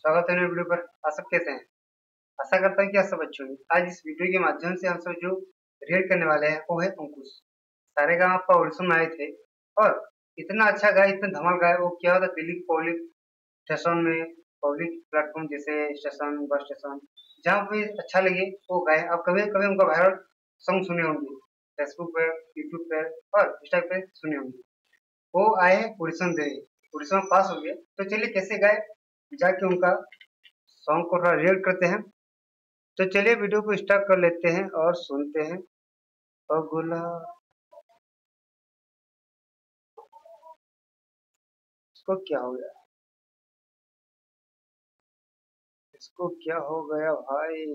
स्वागत है नए वीडियो पर। आप सब कैसे हैं? आशा करता हूँ कि आप सब अच्छे होंगे। आज इस वीडियो के माध्यम से हम सब जो रिएक्ट करने वाले हैं वो है अंकुश। सारेगामापा ऑडिशन में आए थे और इतना अच्छा गाए, इतना धमाल गाए। वो क्या होता दिल्ली पब्लिक स्टेशन में, पब्लिक प्लेटफॉर्म जैसे स्टेशन, बस स्टेशन, जहाँ भी अच्छा लगे वो गाए। आप कभी कभी उनका वायरल सॉन्ग सुने होंगे, फेसबुक पे, यूट्यूब पे और इंस्टा पे सुने होंगे। वो आए ऑडिशन दे, ऑडिशन में पास हो गए। तो चलिए कैसे गाए जाके उनका सॉन्ग को थोड़ा रिएक्ट करते हैं। तो चलिए वीडियो को स्टार्ट कर लेते हैं और सुनते हैं। अगुला इसको क्या हो गया, इसको क्या हो गया भाई?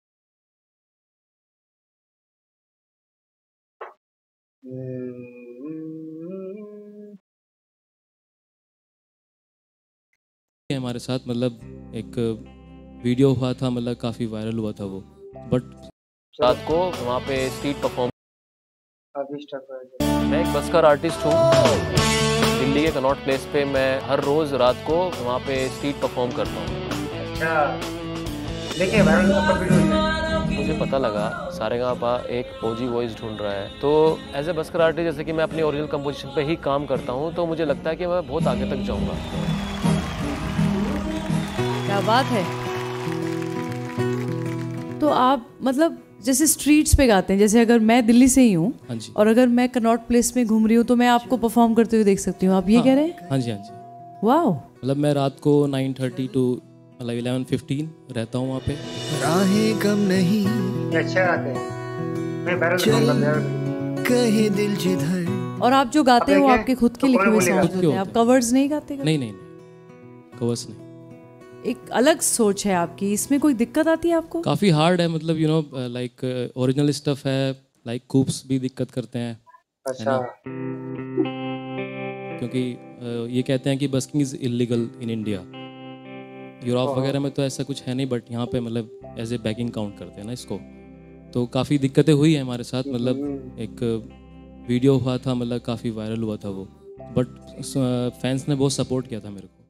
हमारे साथ मतलब एक वीडियो हुआ था, मतलब काफ़ी वायरल हुआ था वो। बट रात को वहाँ पे स्ट्रीट परफॉर्म, अभी स्टार्ट कर। मैं एक बसकर आर्टिस्ट हूँ। दिल्ली के कनॉट प्लेस पे मैं हर रोज़ रात को वहाँ पे स्ट्रीट परफॉर्म करता हूँ। अच्छा, देखिए वायरल आपका वीडियो है। मुझे पता लगा सारेगामापा एक ओजी वॉइस ढूंढ रहा है। तो एज ए बसकर आर्टिस्ट, जैसे कि मैं अपनी ओरिजिनल कंपोजिशन पे ही काम करता हूँ, तो मुझे लगता है कि मैं बहुत आगे तक जाऊँगा। क्या बात है। तो आप मतलब जैसे स्ट्रीट्स पे गाते हैं, जैसे अगर मैं दिल्ली से ही हूँ हाँ जी, और अगर मैं कनॉट प्लेस में घूम रही हूँ तो मैं आपको परफॉर्म करते हुए देख सकती हूँ, आप ये कह रहे हैं? हाँ जी, हाँ जी। वाह, मतलब मैं रात को 9:30 to मतलब 11:15 रहता हूँ वहाँ पे। राहें कम नहीं ये अच्छा गाते हैं। मैं वायरल करूंगा कहे दिल जिधर। और आप जो गाते अब हो देखें, आपके खुद के तो लिखे कौन हुए बोलेगा? सॉन्ग्स होते हैं, आप कवर्स नहीं गाते कभी? नहीं नहीं नहीं, कवर्स नहीं। एक अलग सोच है आपकी, इसमें कोई दिक्कत आती है आपको? काफ़ी हार्ड है, मतलब you know like original stuff है, लाइक कूप्स भी दिक्कत करते हैं, है अच्छा, ना? क्योंकि ये कहते हैं कि busking is illegal in India. Europe वगैरह में तो ऐसा कुछ है नहीं, बट यहाँ पे मतलब एज ए बैकिंग काउंट करते हैं ना इसको। तो काफ़ी दिक्कतें हुई हैं हमारे साथ। मतलब एक वीडियो हुआ था, मतलब काफ़ी वायरल हुआ था वो। बट फैंस ने बहुत सपोर्ट किया था मेरे को।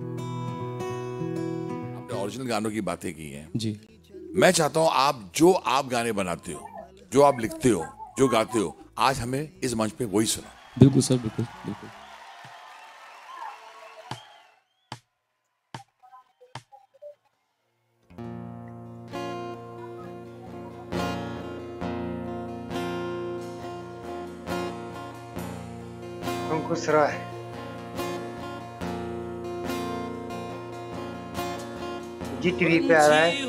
आपने ओरिजिनल गानों की बातें की हैं जी, मैं चाहता हूं आप गाने बनाते हो, जो आप लिखते हो, जो गाते हो, आज हमें इस मंच पे वही सुना। बिल्कुल सर, बिल्कुल बिल्कुल। अंकुश राय। जी टीवी पे आ रहा है।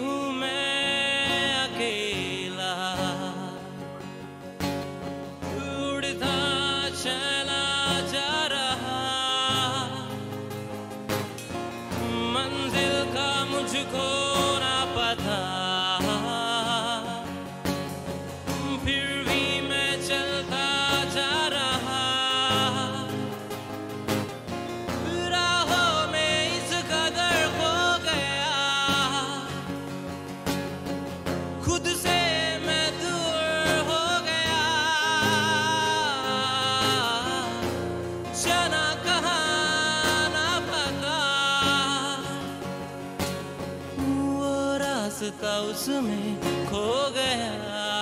रास्ता उसमें खो गया,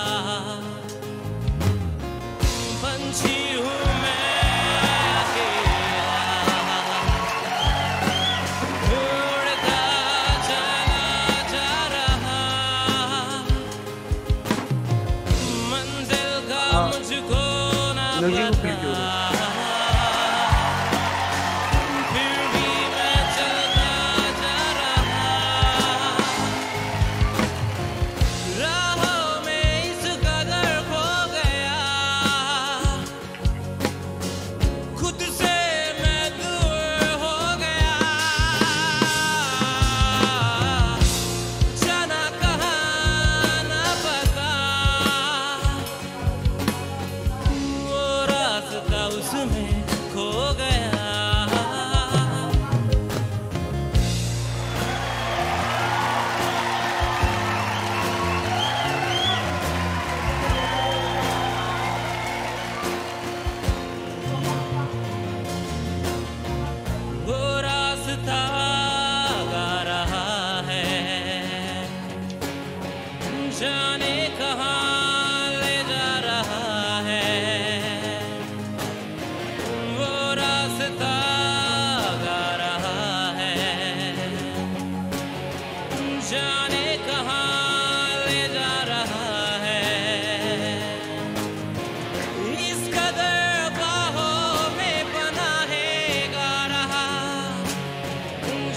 पंछी हूँ मैं अकेला, उड़ता चला जा रहा, मंजिल का मुझको ना पता।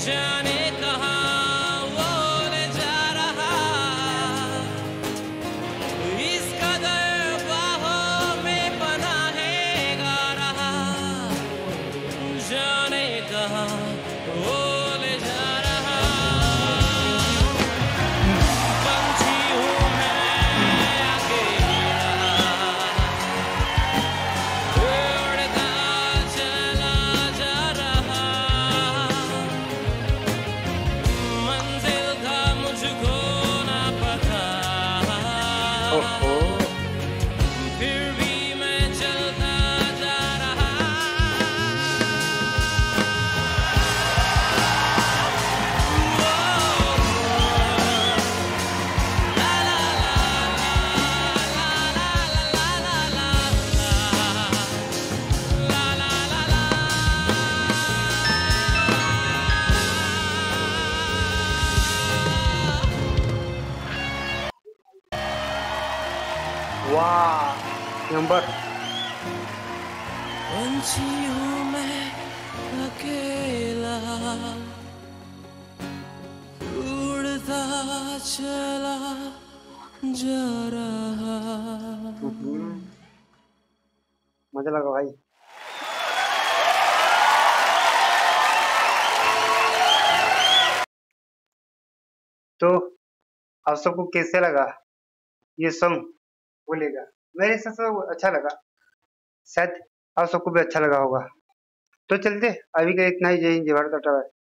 जाने कहाँ वो ले जा रहा, इस कदर बाहों में पनाहेगा रहा, जाने कहाँ वो ले जा रहा। पंछी हूँ मैं अकेला, उड़ता चला जा रहा, मंजिल का मुझको ना पता, ओहो, फिर भी मैं चलता जा रहा। वाह नंबर। पंछी हूँ मैं अकेला, उड़ता चला जा रहा। मजा लगा भाई। तो आप सबको कैसे लगा ये सॉन्ग बोलेगा? मेरे हिसाब से अच्छा लगा, शायद आप सबको भी अच्छा लगा होगा। तो चलते अभी का इतना ही। जय हिंद, जय भारत, टाटा।